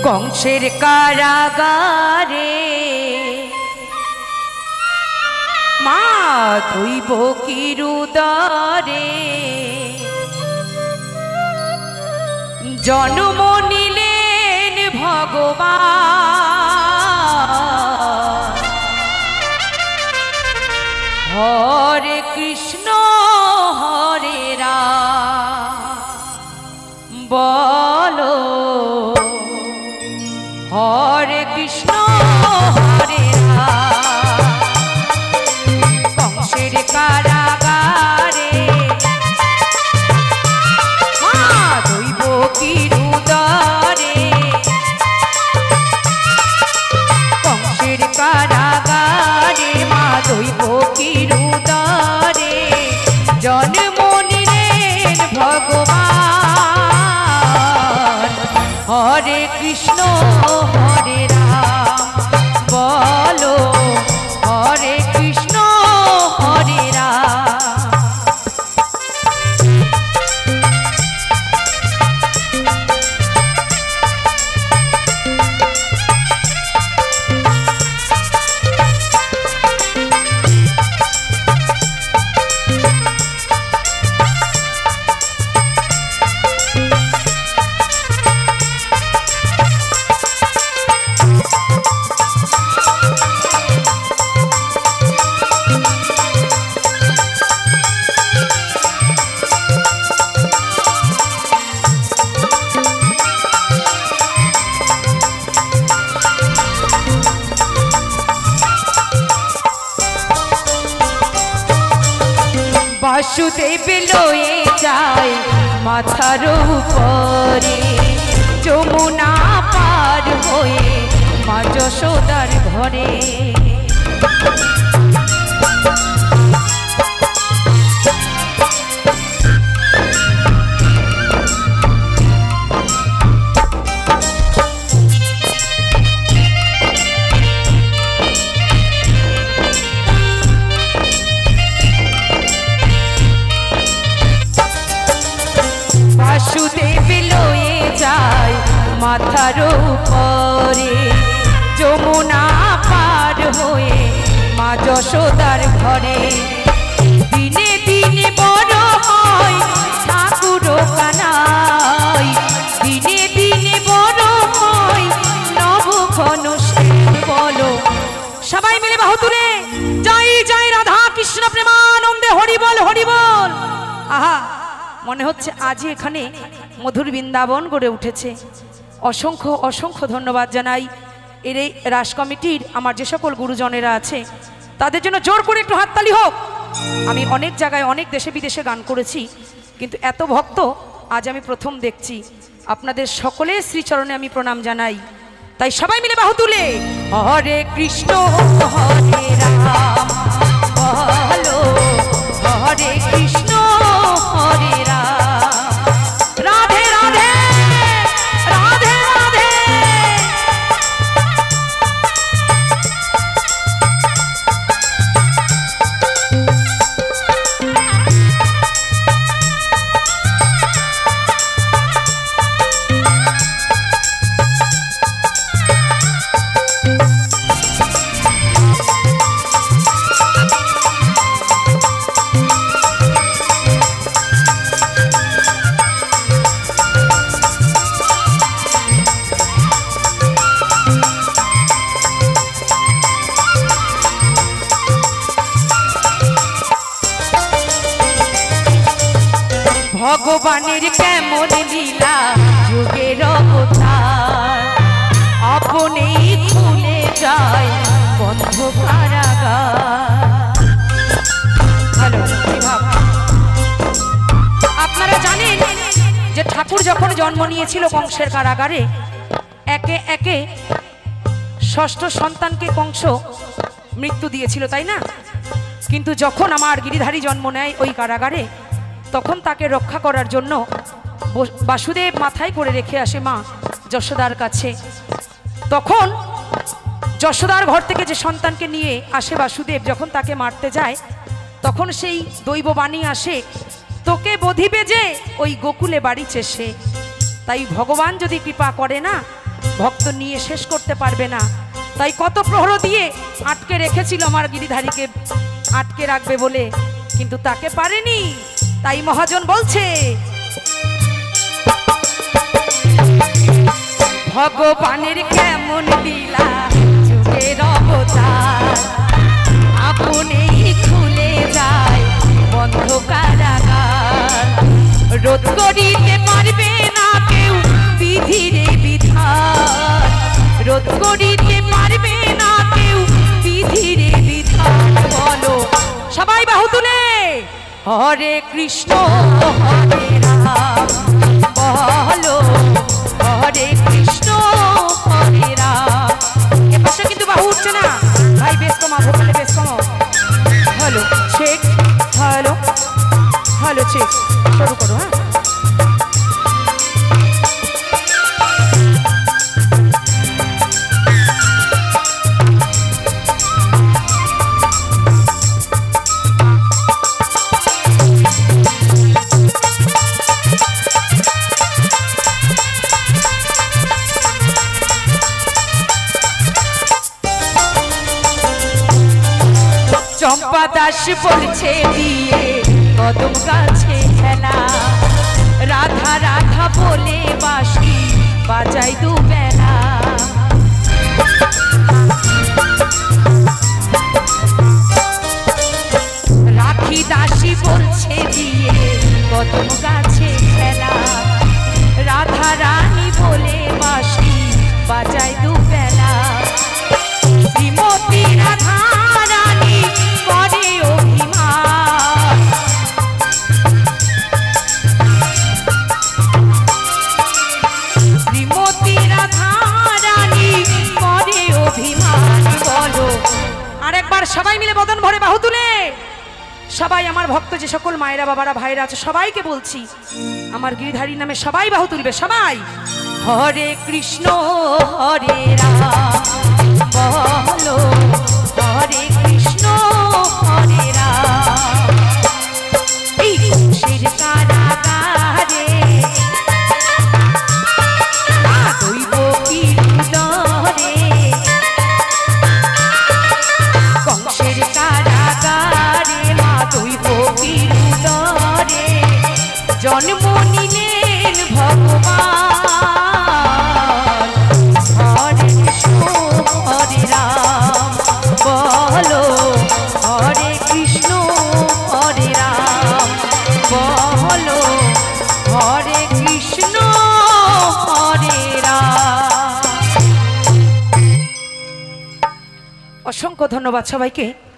কংসের কারাগারে মা দৈব কিরুদরে জন্ম নিলেন ভগবান। হরে কৃষ্ণ হরে রাম বলো, হরে কৃষ্ণ হরে রাম। কংসের কারাগারে মা দৈব কিরুদরে কংসের কারাগারে মা দৈব কিরুদরে জন্ম নিলেন ভগবান। হরে কৃষ্ণ হরে রাম বলো, হরে কৃষ্ণ হরে রাম। বাসুদেব লয়ে যায় মাথার উপরে যমুনা পার হয়ে মা যশোদার ঘরে। বাসুদেব লয়ে যায় মাথার উপরে যমুনা পার হয়ে মা যশোদার ঘরে। দিনে দিনে বড় হয় ঠাকুর কানাই, দিনে দিনে বড় হয় নবঘন বলো। সবাই মিলে বাহু তুলে জয় জয় রাধা কৃষ্ণ প্রেমানন্দে হরি বল হরি বল। আহা, মনে হচ্ছে আজই এখানে মধুর বৃন্দাবন গড়ে উঠেছে। অসংখ্য অসংখ্য ধন্যবাদ জানাই এর এই রাস কমিটির আমার যে সকল গুরুজনেরা আছে তাদের জন্য জোর করে একটু হাততালি হোক। আমি অনেক জায়গায় অনেক দেশে বিদেশে গান করেছি, কিন্তু এত ভক্ত আজ আমি প্রথম দেখছি। আপনাদের সকলের শ্রীচরণে আমি প্রণাম জানাই। তাই সবাই মিলে বাহু তুলে হরে কৃষ্ণ হরে রাম বলো, হরে কৃষ্ণ হরে রাম। রাধে রাধে রাধে রাধে। ভগবানের কেমন লীলা যুগের অবতার, আপনেই খুলে যায় বন্ধ কারাগার। আপনারা জানেন যে ঠাকুর যখন জন্ম নিয়েছিল কংসের কারাগারে, একে একে ষষ্ঠ সন্তানকে কংস মৃত্যু দিয়েছিল, তাই না? কিন্তু যখন আমার গিরিধারী জন্ম নেয় ওই কারাগারে, তখন তাকে রক্ষা করার জন্য বাসুদেব মাথায় করে রেখে আসে মা যশোদার কাছে। তখন যশোদার ঘর থেকে যে সন্তানকে নিয়ে আসে বাসুদেব, যখন তাকে মারতে যায় তখন সেই দৈব বাণী আসে, তোকে বধিবে যে ওই গোকুলে বাড়ি চেষে। তাই ভগবান যদি কৃপা করে না, ভক্ত নিয়ে শেষ করতে পারবে না। তাই কত প্রহর দিয়ে আটকে রেখেছিল আমার গিরিধারীকে আটকে রাখবে বলে, কিন্তু তাকে পারেনি। তাই মহাজন বলছে, ভগবানের কেমন লীলা যুগের অবতার, আপনেই খুলে যায় বন্ধ কারাগার। রোধ করিতে পারবে না কেউ বিধিরে বিধান, রোধ করিতে পারবে না কেউ বিধিরে বিধান। বলো সবাই বাহু তুলে, হরে কৃষ্ণ হরে রাম, বলো হরে কৃষ্ণ হরে রাম। এপাশে কিন্তু বাহু উঠছে না ভাই, বেশ কমা, ভোকালে বেশ কমা। Hello check, hello hello check, শুরু করো। হ্যাঁ, চম্পা দাস বলছে দিয়ে কদম গাছে খেলা, রাধা রাধা বলে বাঁশি বাজাই দুবেলা। রাখি দাসী বলছে দিয়ে কদম গাছে খেলা, রাধা রানী বলে বাঁশি বাজাই দুবেলা। শ্রীমতী রাধা রানী করে অভিমান, শ্রীমতী রাধা রানী করে অভিমান। বলো আরেকবার সবাই মিলে বদন ভরে বাহু তুলে, সবাই আমার ভক্ত যে সকল মায়েরা বাবারা ভাইরা আছে সবাইকে বলছি, আমার গিরিধারীর নামে সবাই বাহু তুলবে। সবাই হরে কৃষ্ণ হরে রাম, বলো হরে কৃষ্ণ হরে রাম। এই কুশের কারাগারে দৈব কি দরে, কংসের কারাগারে মা দৈব কি দরে জন্ম নিলেন ভগবান। হরে কৃষ্ণ হরে রাম, বলো হরে কৃষ্ণ হরে রাম, বলো হরে কৃষ্ণ হরে রাম। অসংখ্য ধন্যবাদ সবাইকে।